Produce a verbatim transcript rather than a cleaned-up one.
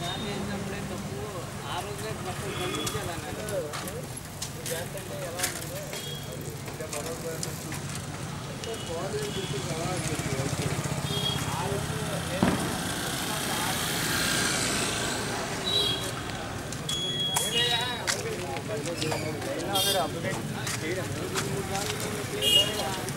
చేసినప్పుడే తప్పు ఆ రోజే బట్టలు పండించాలన్నారు చేస్తుంటే ఎలా ఉన్నదో